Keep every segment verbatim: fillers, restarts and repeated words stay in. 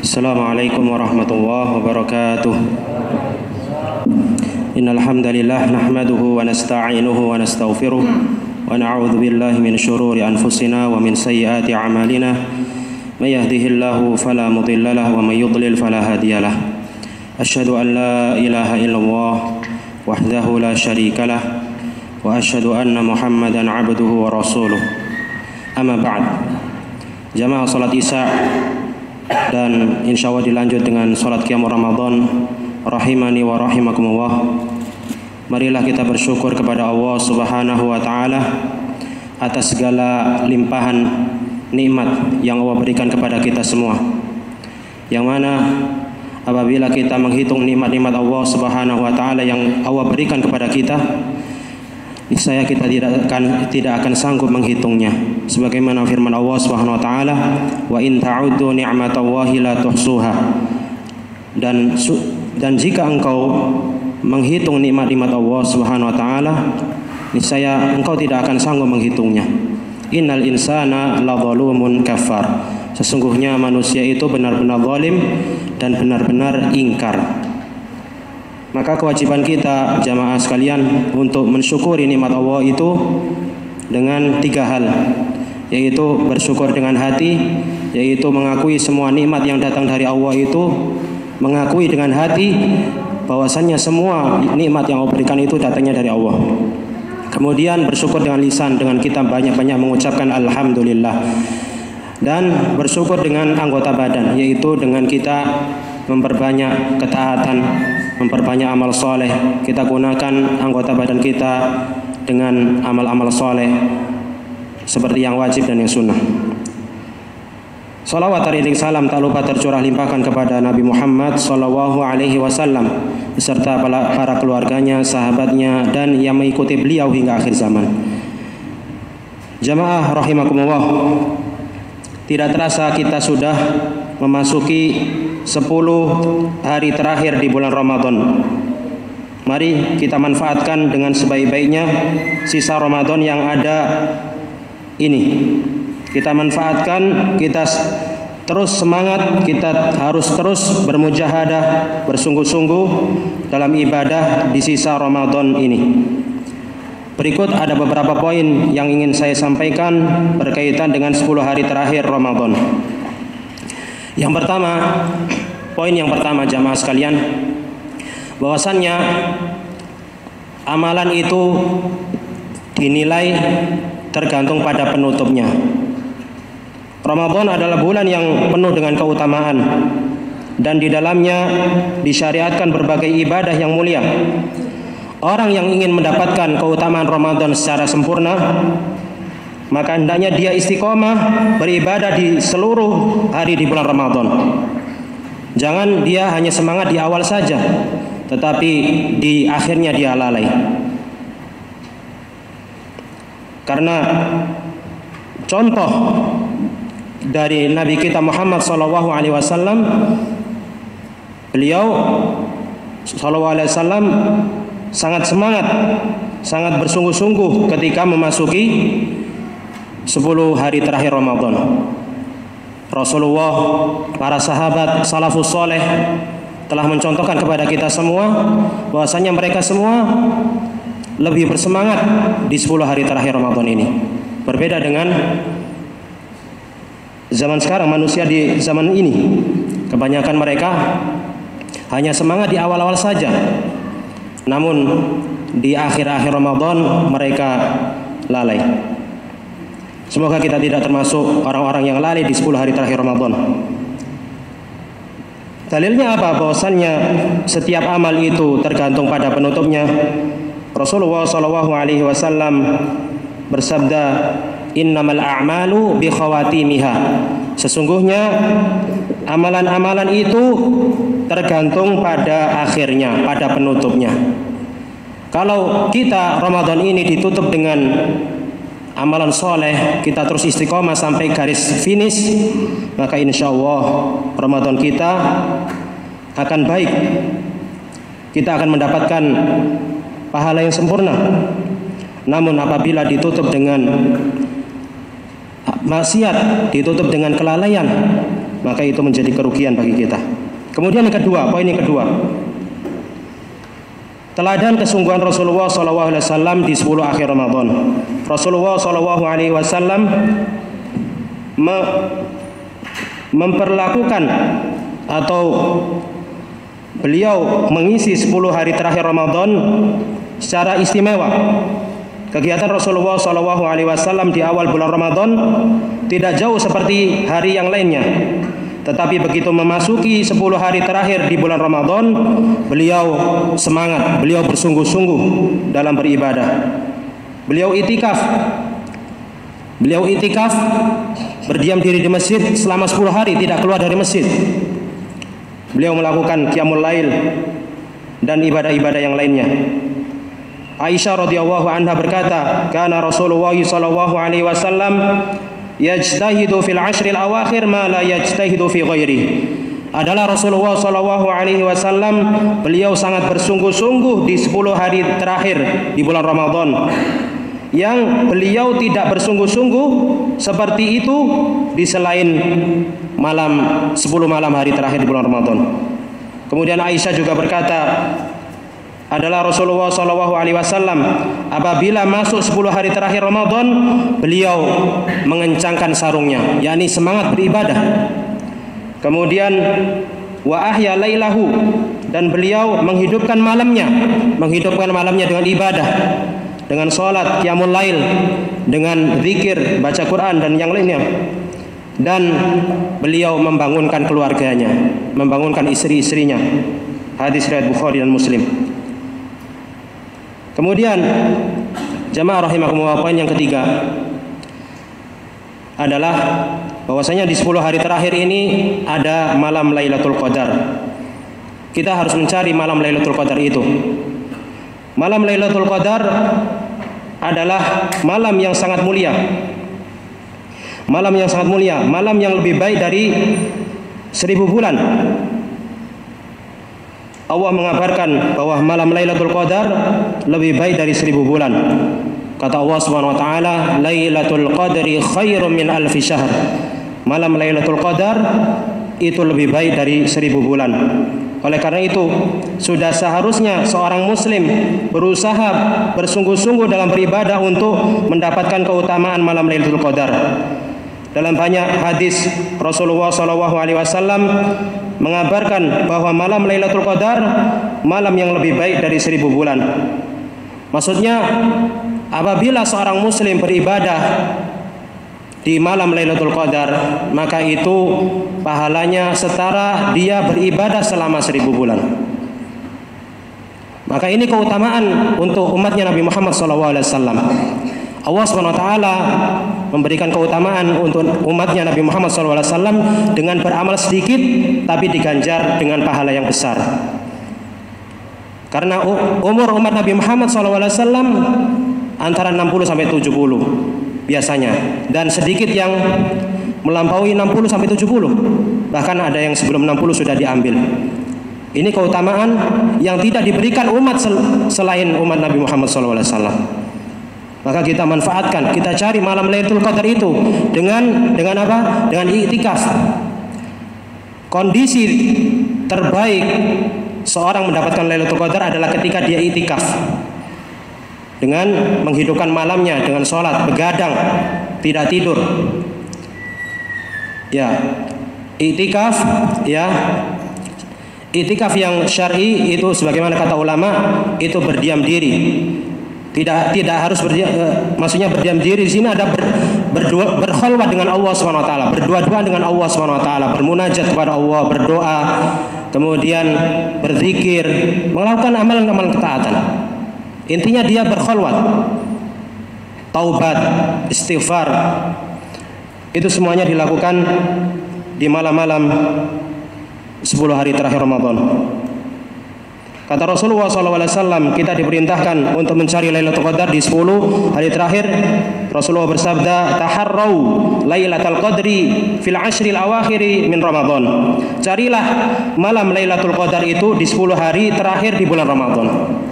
Assalamualaikum warahmatullahi wabarakatuh. Innal hamdalillah nahmaduhu wa nasta'inuhu wa nastaghfiruh wa na'udzu billahi min shururi anfusina wa min sayyiati a'malina. May yahdihillahu fala mudilla lahu wa may yudlil fala hadiyalah. Asyhadu an la ilaha illallah wahdahu la syarika lah wa asyhadu anna Muhammadan 'abduhu wa rasuluh. Amma ba'd. Jamaah salat Isya dan insya Allah dilanjut dengan sholat qiyamul Ramadan rahimani wa rahimakumullah. Marilah kita bersyukur kepada Allah Subhanahu wa ta'ala atas segala limpahan nikmat yang Allah berikan kepada kita semua, yang mana apabila kita menghitung nikmat-nikmat Allah Subhanahu wa ta'ala yang Allah berikan kepada kita, niscaya kita tidak akan tidak akan sanggup menghitungnya. Sebagaimana firman Allah Subhanahu wa taala, "Wa in ta'uddu ni'matallahi la tuhsuha." Dan dan jika engkau menghitung nikmat-nikmat Allah Subhanahu wa taala, niscaya engkau tidak akan sanggup menghitungnya. Innal insana ladzalumun kafar. Sesungguhnya manusia itu benar-benar zalim dan benar-benar ingkar. Maka kewajiban kita jamaah sekalian untuk mensyukuri nikmat Allah itu dengan tiga hal, yaitu bersyukur dengan hati, yaitu mengakui semua nikmat yang datang dari Allah itu, mengakui dengan hati bahwasannya semua nikmat yang Allah berikan itu datangnya dari Allah. Kemudian bersyukur dengan lisan, dengan kita banyak-banyak mengucapkan alhamdulillah, dan bersyukur dengan anggota badan, yaitu dengan kita memperbanyak ketaatan, memperbanyak amal soleh. Kita gunakan anggota badan kita dengan amal-amal soleh seperti yang wajib dan yang sunnah. Salawat dan salam tak lupa tercurah limpahkan kepada Nabi Muhammad sallallahu alaihi wasallam beserta para keluarganya, sahabatnya, dan yang mengikuti beliau hingga akhir zaman. Jamaah rahimakumullah, tidak terasa kita sudah memasuki sepuluh hari terakhir di bulan Ramadan. Mari kita manfaatkan dengan sebaik-baiknya sisa Ramadan yang ada ini. Kita manfaatkan, kita terus semangat, kita harus terus bermujahadah, bersungguh-sungguh dalam ibadah di sisa Ramadan ini. Berikut ada beberapa poin yang ingin saya sampaikan berkaitan dengan sepuluh hari terakhir Ramadan. Yang pertama, poin yang pertama jamaah sekalian, bahwasannya amalan itu dinilai tergantung pada penutupnya. Ramadan adalah bulan yang penuh dengan keutamaan dan di dalamnya disyariatkan berbagai ibadah yang mulia. Orang yang ingin mendapatkan keutamaan Ramadan secara sempurna, maka hendaknya dia istiqomah beribadah di seluruh hari di bulan Ramadan. Jangan dia hanya semangat di awal saja, tetapi di akhirnya dia lalai. Karena contoh dari Nabi kita Muhammad sallallahu alaihi wasallam, beliau sallallahu alaihi wasallam sangat semangat, sangat bersungguh-sungguh ketika memasuki sepuluh hari terakhir Ramadan. Rasulullah, para sahabat salafus soleh telah mencontohkan kepada kita semua bahwasanya mereka semua lebih bersemangat di sepuluh hari terakhir Ramadan ini. Berbeda dengan zaman sekarang, manusia di zaman ini kebanyakan mereka hanya semangat di awal-awal saja, namun di akhir-akhir Ramadan mereka lalai. Semoga kita tidak termasuk orang-orang yang lalai di sepuluh hari terakhir Ramadan. Dalilnya apa? Bahwasannya setiap amal itu tergantung pada penutupnya. Rasulullah sallallahu alaihi wasallam bersabda, "Innamal a'malu bi khawatimiha." Sesungguhnya amalan-amalan itu tergantung pada akhirnya, pada penutupnya. Kalau kita Ramadan ini ditutup dengan amalan soleh, kita terus istiqomah sampai garis finish, maka insya Allah Ramadan kita akan baik. Kita akan mendapatkan pahala yang sempurna. Namun apabila ditutup dengan maksiat, ditutup dengan kelalaian, maka itu menjadi kerugian bagi kita. Kemudian yang kedua, poin yang kedua, teladan kesungguhan Rasulullah shallallahu alaihi wasallam di sepuluh akhir Ramadan. Rasulullah shallallahu alaihi wasallam me memperlakukan atau beliau mengisi sepuluh hari terakhir Ramadan secara istimewa. Kegiatan Rasulullah shallallahu alaihi wasallam di awal bulan Ramadan tidak jauh seperti hari yang lainnya. Tetapi begitu memasuki sepuluh hari terakhir di bulan Ramadan, beliau semangat, beliau bersungguh-sungguh dalam beribadah. Beliau itikaf. Beliau itikaf berdiam diri di masjid selama sepuluh hari, tidak keluar dari masjid. Beliau melakukan qiyamul lail dan ibadah-ibadah yang lainnya. Aisyah radhiyallahu anha berkata, "Kana Rasulullah sallallahu alaihi wasallam yajtahidu fil ashril awakhir ma la yajtahidu fi ghairi." Adalah Rasulullah sallallahu alaihi wasallam, beliau sangat bersungguh-sungguh di sepuluh hari terakhir di bulan Ramadan. Yang beliau tidak bersungguh-sungguh seperti itu di selain malam sepuluh malam hari terakhir di bulan Ramadan. Kemudian Aisyah juga berkata, adalah Rasulullah shallallahu alaihi wasallam apabila masuk sepuluh hari terakhir Ramadan, beliau mengencangkan sarungnya, yakni semangat beribadah. Kemudian wa ahya lailahu, dan beliau menghidupkan malamnya, menghidupkan malamnya dengan ibadah, dengan salat, qiyamul lail, dengan zikir, baca Quran dan yang lainnya. Dan beliau membangunkan keluarganya, membangunkan istri-istrinya. Hadis riwayat Bukhari dan Muslim. Kemudian jamaah rahimakumullah, poin yang ketiga adalah bahwasanya di sepuluh hari terakhir ini ada malam Lailatul Qadar. Kita harus mencari malam Lailatul Qadar itu. Malam Lailatul Qadar adalah malam yang sangat mulia. Malam yang sangat mulia, malam yang lebih baik dari seribu bulan. Allah mengabarkan bahwa malam Lailatul Qadar lebih baik dari seribu bulan. Kata Allah Subhanahu wa taala, "Lailatul Qadri khairum min alfi syahr." Malam Lailatul Qadar itu lebih baik dari seribu bulan. Oleh karena itu, sudah seharusnya seorang muslim berusaha bersungguh-sungguh dalam beribadah untuk mendapatkan keutamaan malam Lailatul Qadar. Dalam banyak hadis Rasulullah shallallahu alaihi wasallam mengabarkan bahwa malam Lailatul Qadar malam yang lebih baik dari seribu bulan. Maksudnya, apabila seorang muslim beribadah di malam Lailatul Qadar, maka itu pahalanya setara dia beribadah selama seribu bulan. Maka ini keutamaan untuk umatnya Nabi Muhammad shallallahu alaihi wasallam. Allah subhanahu wa taala memberikan keutamaan untuk umatnya Nabi Muhammad shallallahu alaihi wasallam dengan beramal sedikit tapi diganjar dengan pahala yang besar. Karena umur umat Nabi Muhammad shallallahu alaihi wasallam antara enam puluh sampai tujuh puluh biasanya, dan sedikit yang melampaui enam puluh sampai tujuh puluh. Bahkan ada yang sebelum enam puluh sudah diambil. Ini keutamaan yang tidak diberikan umat selain umat Nabi Muhammad shallallahu alaihi wasallam. Maka kita manfaatkan, kita cari malam Lailatul Qadar itu dengan dengan apa? Dengan iktikaf. Kondisi terbaik seorang mendapatkan Lailatul Qadar adalah ketika dia iktikaf. Dengan menghidupkan malamnya dengan sholat, begadang, tidak tidur. Ya, iktikaf, ya. Iktikaf yang syar'i itu sebagaimana kata ulama, itu berdiam diri. Tidak tidak harus berdiam, eh, maksudnya berdiam diri di sini ada ber, berdua berkhalwat dengan Allah Subhanahu wa taala, berdua-dua dengan Allah Subhanahu wa taala, bermunajat kepada Allah, berdoa, kemudian berzikir, melakukan amalan-amalan ketaatan. Intinya dia berkhalwat. Taubat, istighfar. Itu semuanya dilakukan di malam-malam sepuluh hari terakhir Ramadan. Kata Rasulullah shallallahu alaihi wasallam, kita diperintahkan untuk mencari Lailatul Qadar di sepuluh hari terakhir. Rasulullah bersabda, "Taharrau Lailatul Qadri fil ashril awakhiri min Ramadan." Carilah malam Lailatul Qadar itu di sepuluh hari terakhir di bulan Ramadan.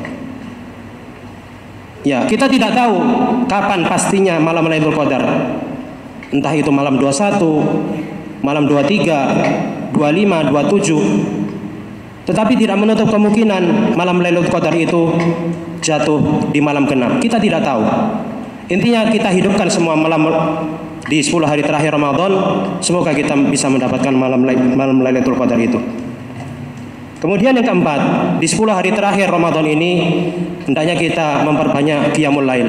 Ya, kita tidak tahu kapan pastinya malam Lailatul Qadar. Entah itu malam dua puluh satu, malam dua puluh tiga, dua puluh lima, dua puluh tujuh. Tetapi tidak menutup kemungkinan malam Lailatul Qadar itu jatuh di malam genap. Kita tidak tahu. Intinya kita hidupkan semua malam di sepuluh hari terakhir Ramadan. Semoga kita bisa mendapatkan malam malam Lailatul Qadar itu. Kemudian yang keempat, di sepuluh hari terakhir Ramadan ini hendaknya kita memperbanyak qiyamul lail.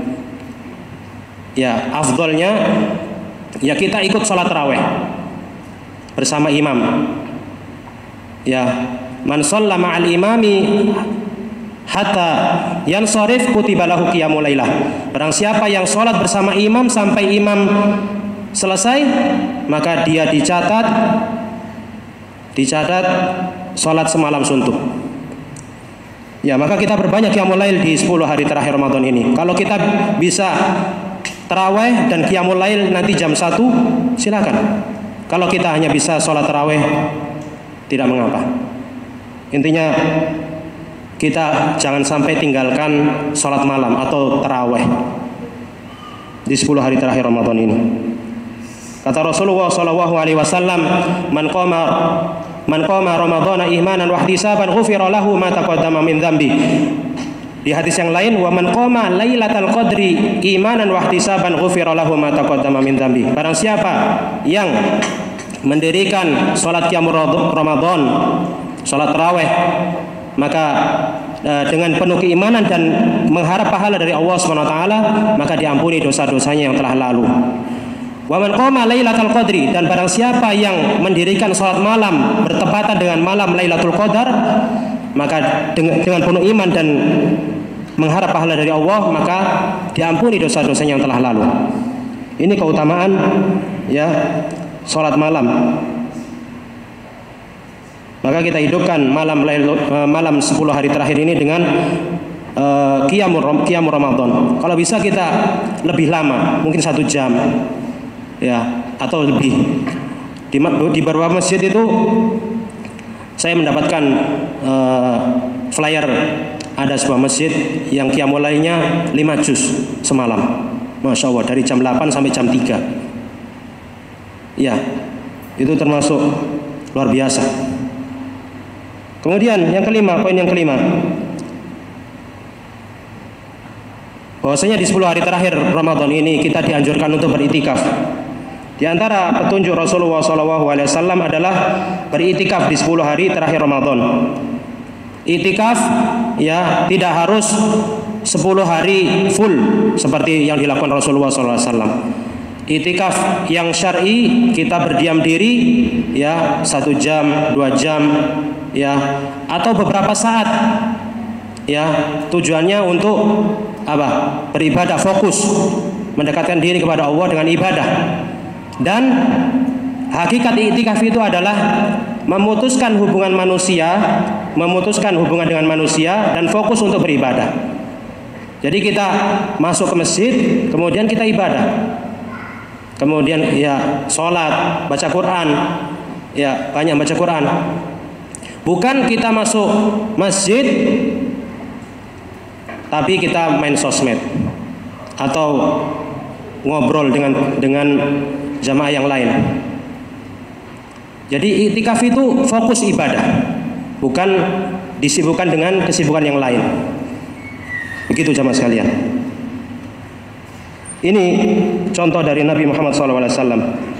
Ya, afdolnya ya kita ikut sholat tarawih bersama imam. Ya, man shalla ma'al imami hatta yansharif kutiba lahu qiyamul lailah. Barang siapa yang sholat bersama imam sampai imam selesai, maka dia dicatat dicatat sholat semalam suntuk. Ya, maka kita berbanyak qiyamul lail di sepuluh hari terakhir Ramadan ini. Kalau kita bisa tarawih dan qiyamul lail nanti jam satu, silakan. Kalau kita hanya bisa sholat tarawih, tidak mengapa. Intinya kita jangan sampai tinggalkan sholat malam atau tarawih di sepuluh hari terakhir Ramadan ini. Kata Rasulullah Shallallahu Alaihi Wasallam, man qama man qama Ramadhana imanan wa ihtisaban ghufira lahu ma taqaddama min dzambi. Di hadis yang lain, wa man qama lailatal qadri imanan wa ihtisaban ghufira lahu ma taqaddama min dzambi. Barang siapa yang mendirikan salat qiyamul Ramadan, salat tarawih, maka uh, dengan penuh keimanan dan mengharap pahala dari Allah Subhanahu wa taala, maka diampuni dosa-dosanya yang telah lalu. Wa man qama lailatul qadri, dan barang siapa yang mendirikan salat malam bertepatan dengan malam Lailatul Qadar, maka dengan, dengan penuh iman dan mengharap pahala dari Allah, maka diampuni dosa-dosanya yang telah lalu. Ini keutamaan ya salat malam. Maka kita hidupkan malam malam sepuluh hari terakhir ini dengan uh, qiyamul qiyamul Ramadan. Kalau bisa kita lebih lama, mungkin satu jam, ya, atau lebih. Di, di beberapa masjid itu saya mendapatkan uh, flyer, ada sebuah masjid yang qiyamul lailnya lima juz semalam. Masya Allah, dari jam delapan sampai jam tiga. Ya, itu termasuk luar biasa. Kemudian yang kelima, poin yang kelima, bahwasanya di sepuluh hari terakhir Ramadan ini kita dianjurkan untuk beriktikaf. Di antara petunjuk Rasulullah shallallahu alaihi wasallam adalah beriktikaf di sepuluh hari terakhir Ramadan. Iktikaf ya tidak harus sepuluh hari full seperti yang dilakukan Rasulullah shallallahu alaihi wasallam. Iktikaf yang syar'i kita berdiam diri ya satu jam, dua jam ya, atau beberapa saat ya, tujuannya untuk apa? Beribadah, fokus mendekatkan diri kepada Allah dengan ibadah. Dan hakikat iktikaf itu adalah memutuskan hubungan manusia, memutuskan hubungan dengan manusia dan fokus untuk beribadah. Jadi kita masuk ke masjid, kemudian kita ibadah. Kemudian ya sholat, baca Quran, ya banyak baca Quran. Bukan kita masuk masjid tapi kita main sosmed atau ngobrol dengan dengan jamaah yang lain. Jadi iktikaf itu fokus ibadah, bukan disibukkan dengan kesibukan yang lain. Begitu jamaah sekalian. Ini contoh dari Nabi Muhammad shallallahu alaihi wasallam.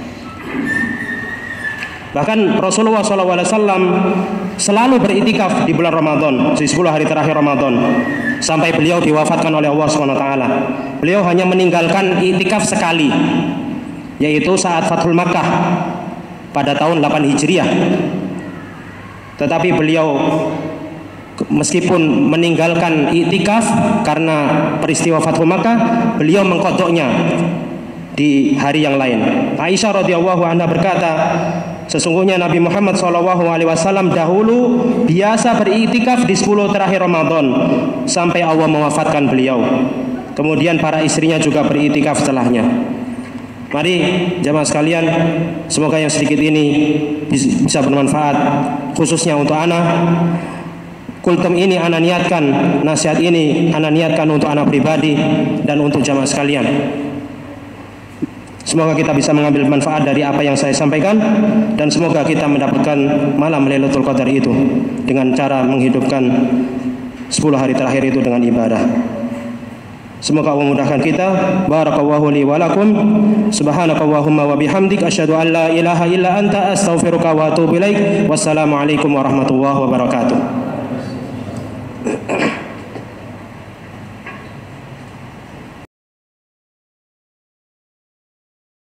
Bahkan Rasulullah shallallahu alaihi wasallam selalu beriktikaf di bulan Ramadan, di sepuluh hari terakhir Ramadan, sampai beliau diwafatkan oleh Allah subhanahu wa taala. Beliau hanya meninggalkan iktikaf sekali, yaitu saat Fathul Makkah pada tahun delapan Hijriah. Tetapi beliau meskipun meninggalkan iktikaf karena peristiwa Fathul Makkah, beliau mengqadoknya di hari yang lain. Aisyah radhiyallahu anha berkata, sesungguhnya Nabi Muhammad shallallahu alaihi wasallam dahulu biasa beriktikaf di sepuluh terakhir Ramadan sampai Allah mewafatkan beliau. Kemudian para istrinya juga beriktikaf setelahnya. Mari jamaah sekalian, semoga yang sedikit ini bisa bermanfaat khususnya untuk anak. Kultum ini ana niatkan, nasihat ini ana niatkan untuk anak pribadi dan untuk jamaah sekalian. Semoga kita bisa mengambil manfaat dari apa yang saya sampaikan, dan semoga kita mendapatkan malam Lailatul Qadar itu dengan cara menghidupkan sepuluh hari terakhir itu dengan ibadah. Semoga Allah memudahkan kita. Barakallahu li wa lakum. Subhanakallahumma wa bihamdik asyhadu an la ilaha illa anta astaghfiruka wa atubu ilaik. Wassalamualaikum warahmatullahi wabarakatuh.